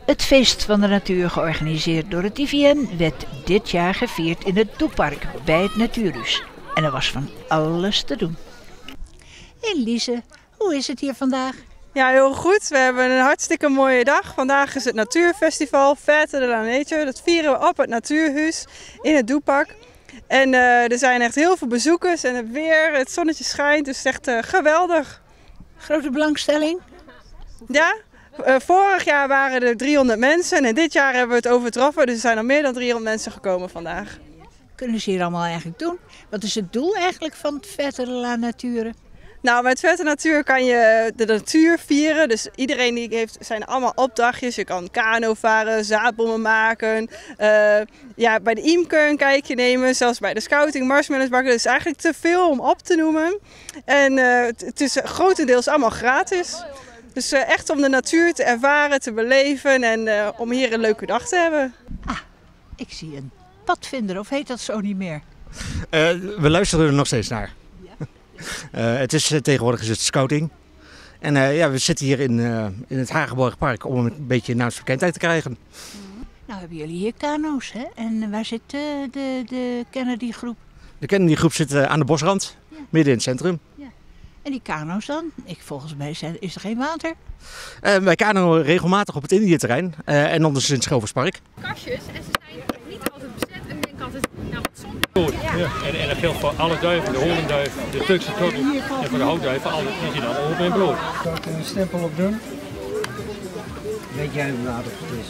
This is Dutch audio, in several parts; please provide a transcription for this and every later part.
Het feest van de natuur, georganiseerd door het IVN, werd dit jaar gevierd in het Doepark bij het Natuurhuis. En er was van alles te doen. Lise, hoe is het hier vandaag? Ja, heel goed. We hebben een hartstikke mooie dag. Vandaag is het Natuurfestival Fête de la Nature. Dat vieren we op het Natuurhuis in het Doepark. En er zijn echt heel veel bezoekers en het zonnetje schijnt, dus het is echt geweldig. Grote belangstelling? Ja, vorig jaar waren er 300 mensen en dit jaar hebben we het overtroffen. Dus er zijn al meer dan 300 mensen gekomen vandaag. Kunnen ze hier allemaal eigenlijk doen? Wat is het doel eigenlijk van het Fête de la Nature? Nou, met Fête Natuur kan je de natuur vieren. Dus iedereen die heeft, zijn allemaal opdrachtjes. Je kan kano varen, zaadbommen maken. Bij de imker een kijkje nemen. Zelfs bij de scouting, marshmallows bakken. Dus eigenlijk te veel om op te noemen. En het is grotendeels allemaal gratis. Dus echt om de natuur te ervaren, te beleven en om hier een leuke dag te hebben. Ah, ik zie een padvinder, of heet dat zo niet meer? We luisteren er nog steeds naar. Tegenwoordig is het scouting. En we zitten hier in het Hagenborgpark om een beetje naamsbekendheid te krijgen. Nou hebben jullie hier kano's, hè? En waar zit de Kennedy groep? De Kennedy groep zit aan de bosrand, midden in het centrum. Ja. En die kano's dan? Volgens mij is er geen water. Wij kanoën regelmatig op het Indiëterrein en anders in het Schoverspark. Kastjes en ze zijn niet altijd bezet en ik denk altijd, nou wat zonde. Ja. En dat geldt voor alle duiven, de holenduif, de Turkse tortel en voor de houtduiven, alle die zitten dan open en bloot. Zal ik er een stempel op doen? Weet jij hoe laat het is?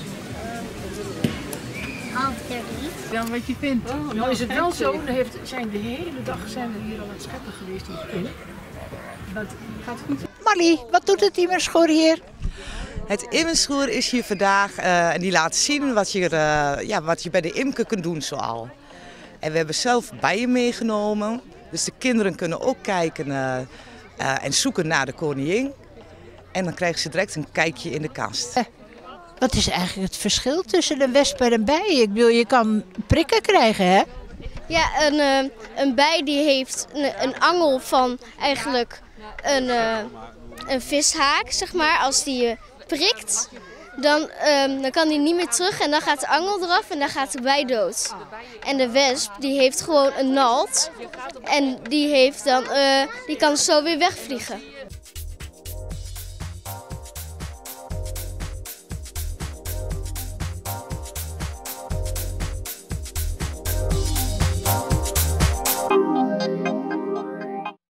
Dan wat je vindt. Nou is het wel zo, de hele dag zijn we hier al aan het scheppen geweest in het kind. Dat gaat goed. Marlie, wat doet het Immerschoor hier? Het Immerschoor is hier vandaag en die laat zien wat je bij de imker kunt doen zoal. En we hebben zelf bijen meegenomen, dus de kinderen kunnen ook kijken en zoeken naar de koningin. En dan krijgen ze direct een kijkje in de kast. Wat is eigenlijk het verschil tussen een wesp en een bij? Ik bedoel, je kan prikken krijgen, hè? Ja, een bij die heeft een angel van eigenlijk een vishaak, zeg maar. Als die je prikt, dan kan die niet meer terug en dan gaat de angel eraf en dan gaat de bij dood. En de wesp die heeft gewoon een naald en die kan zo weer wegvliegen.